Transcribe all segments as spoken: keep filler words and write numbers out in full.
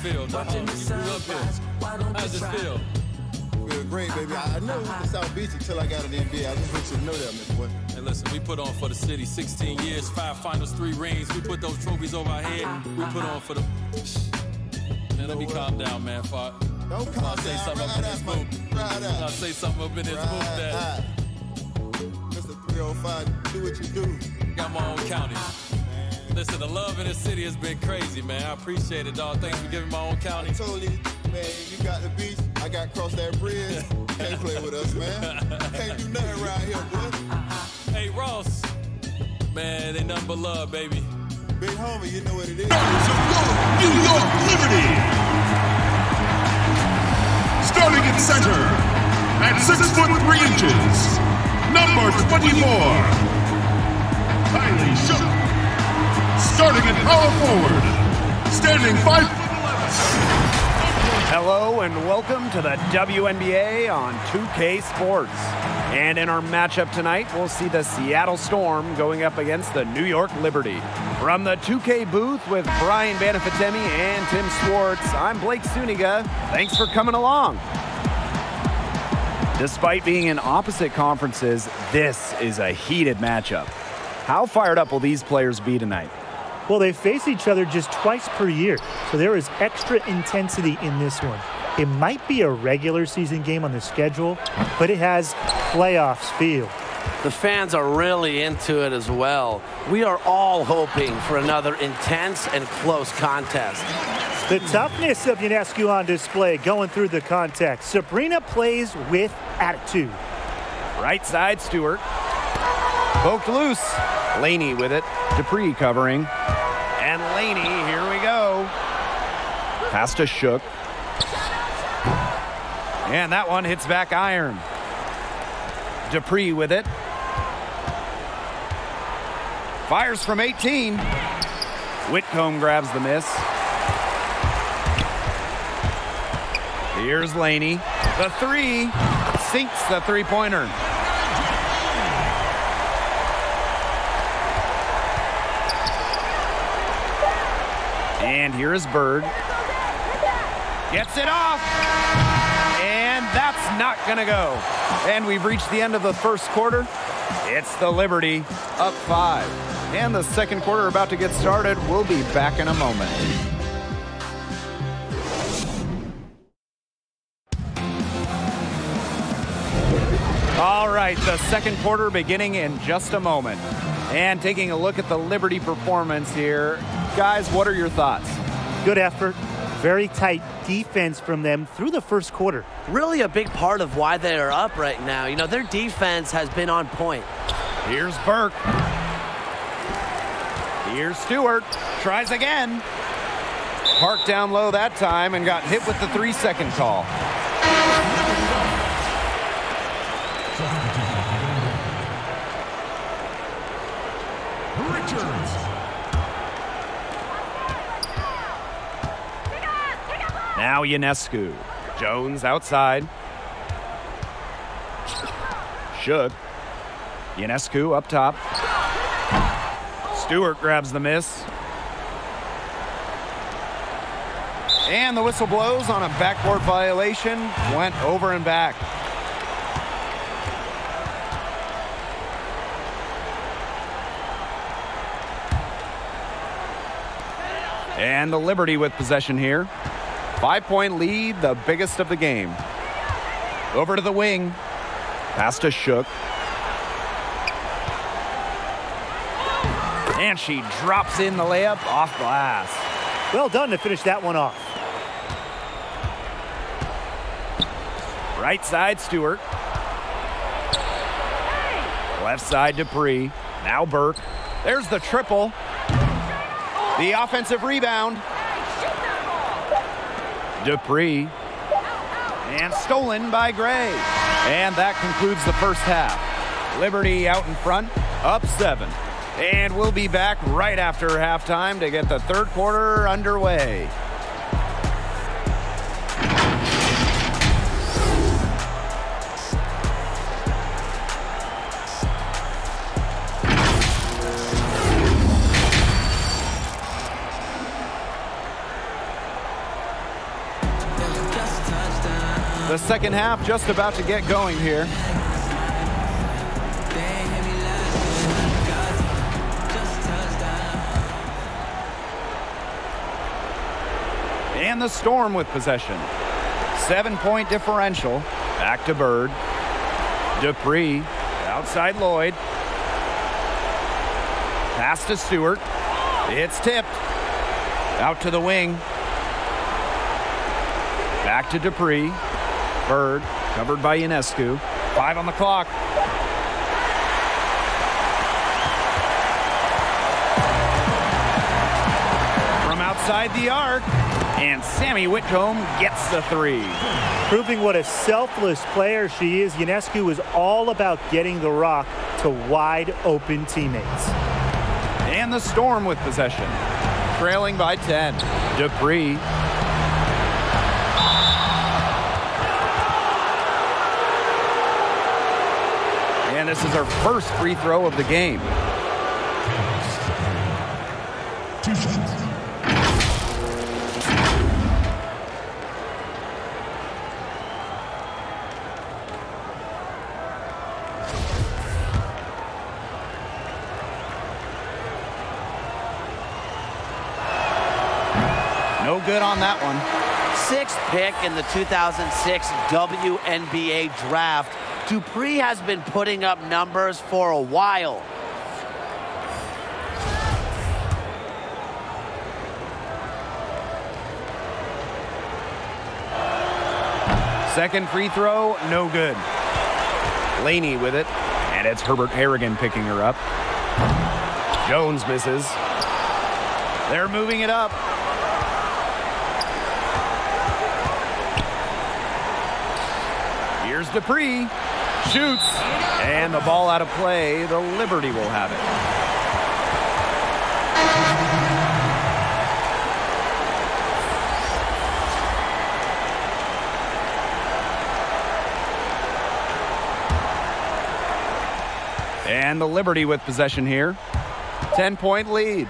feel, dog? You grew up here. How's it feel? Feel great, baby. I know the South Beach until I got in the N B A. I just want you to know that, Mister Boy. Hey, listen, we put on for the city sixteen years, five finals, three rings. We put those trophies over our head. We put on for the... Man, let me calm down, man. Fuck. Don't calm I'll say down. something up in this booth. I'll say something up in this booth that... Mister three oh five, do what you do. Got my own county. Listen, the love in this city has been crazy, man. I appreciate it, dog. Thanks for giving my own county. I told you, man, you got the beach. I got crossed that bridge. Can't play with us, man. Can't do nothing around here, boy. Hey, Ross. Man, they nothing but love, baby. Big homie, you know what it is. New York Liberty. Starting at center, at six foot three inches, number twenty-four, Kylie Shook. Starting at power forward, standing five foot eleven. Hello and welcome to the W N B A on two K Sports. And in our matchup tonight, we'll see the Seattle Storm going up against the New York Liberty. From the two K booth with Brian Banafitemi and Tim Swartz, I'm Blake Suniga. Thanks for coming along. Despite being in opposite conferences, this is a heated matchup. How fired up will these players be tonight? Well, they face each other just twice per year, so there is extra intensity in this one. It might be a regular season game on the schedule, but it has playoffs feel. The fans are really into it as well. We are all hoping for another intense and close contest. The toughness of Ionescu on display going through the contact. Sabrina plays with attitude. Right side, Stewart. Poked loose. Laney with it. Dupree covering. And Laney, here we go. Pass to Shook. And that one hits back iron. Dupree with it. Fires from eighteen. Whitcomb grabs the miss. Here's Laney. The three. Sinks the three-pointer. And here is Bird. Gets it off. And that's not going to go. And we've reached the end of the first quarter. It's the Liberty up five. And the second quarter about to get started. We'll be back in a moment. All right, the second quarter beginning in just a moment. And taking a look at the Liberty performance here. Guys, what are your thoughts? Good effort. Very tight defense from them through the first quarter. Really a big part of why they are up right now. You know, their defense has been on point. Here's Burke. Here's Stewart. Tries again. Parked down low that time and got hit with the three-second call. Richards. Now Ionescu. Jones outside. Shook. Ionescu up top. Stewart grabs the miss. And the whistle blows on a backboard violation. Went over and back. And the Liberty with possession here. Five-point lead, the biggest of the game. Over to the wing. Pass to Shook. And she drops in the layup off glass. Well done to finish that one off. Right side, Stewart. Left side, Dupree. Now Burke. There's the triple. The offensive rebound. Dupree. And stolen by Gray. And that concludes the first half. Liberty out in front, up seven. And we'll be back right after halftime to get the third quarter underway. The second half just about to get going here. And the Storm with possession. Seven-point differential. Back to Bird. Dupree. Outside Lloyd. Pass to Stewart. It's tipped. Out to the wing. Back to Dupree. Bird, covered by Ionescu. Five on the clock. From outside the arc, and Sammy Whitcomb gets the three. Proving what a selfless player she is, Ionescu is all about getting the rock to wide open teammates. And the Storm with possession. Trailing by ten. Dupree. And this is our first free throw of the game. Two shots. No good on that one. Sixth pick in the two thousand six W N B A draft. Dupree has been putting up numbers for a while. Second free throw, no good. Laney with it, and it's Herbert Harrigan picking her up. Jones misses. They're moving it up. Here's Dupree. Shoots. And the ball out of play. The Liberty will have it. And the Liberty with possession here. ten-point lead.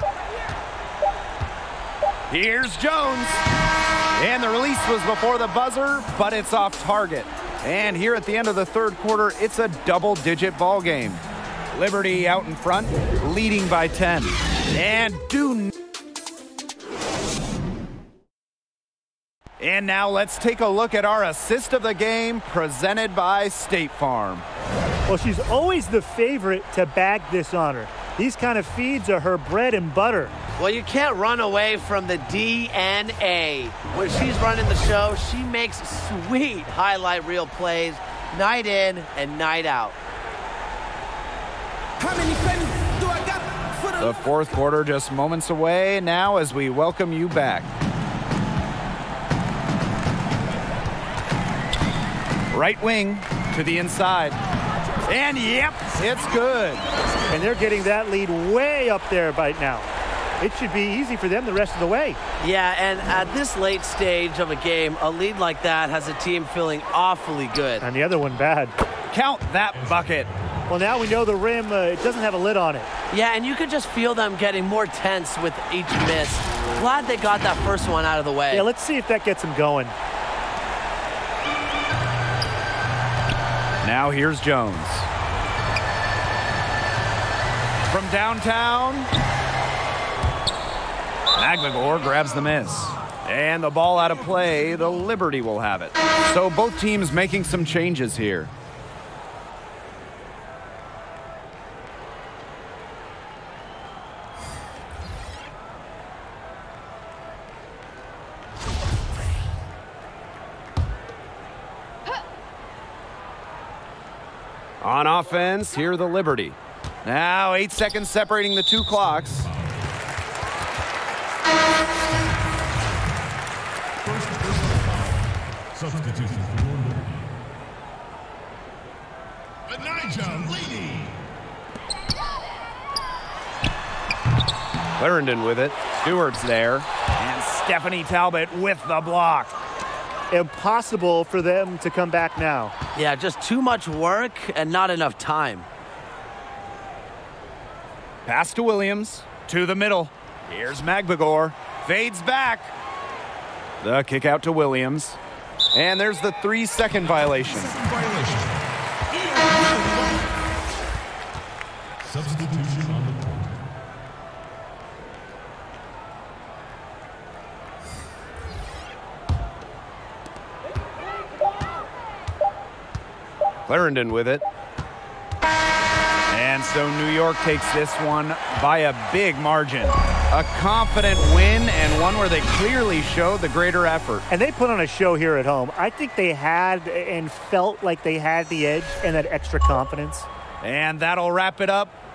Here's Jones. And the release was before the buzzer, but it's off target. And here at the end of the third quarter, it's a double-digit ball game. Liberty out in front, leading by ten. And do. And now let's take a look at our assist of the game, presented by State Farm. Well, she's always the favorite to bag this honor. These kind of feeds are her bread and butter. Well, you can't run away from the D N A. When she's running the show, she makes sweet highlight reel plays night in and night out. How many fans do I got for the... The fourth quarter just moments away now as we welcome you back. Right wing to the inside. And yep, it's good. And they're getting that lead way up there right now. It should be easy for them the rest of the way. Yeah, and at this late stage of a game, a lead like that has a team feeling awfully good. And the other one bad. Count that bucket. Well, now we know the rim, uh, it doesn't have a lid on it. Yeah, and you could just feel them getting more tense with each miss. Glad they got that first one out of the way. Yeah, let's see if that gets them going. Now here's Jones. From downtown, Magligor grabs the miss. And the ball out of play, the Liberty will have it. So both teams making some changes here. On offense, here the Liberty. Now eight seconds separating the two clocks. Substitution for your Liberty. Anijah Laney. Clarendon with it. Stewart's there. And Stephanie Talbot with the block. Impossible for them to come back now. Yeah, just too much work and not enough time. Pass to Williams. To the middle. Here's Magligor. Fades back. The kick out to Williams. And there's the three-second violation. Violation. Substitution on the court. Clarendon with it. And so New York takes this one by a big margin. A confident win and one where they clearly showed the greater effort. And they put on a show here at home. I think they had and felt like they had the edge and that extra confidence. And that'll wrap it up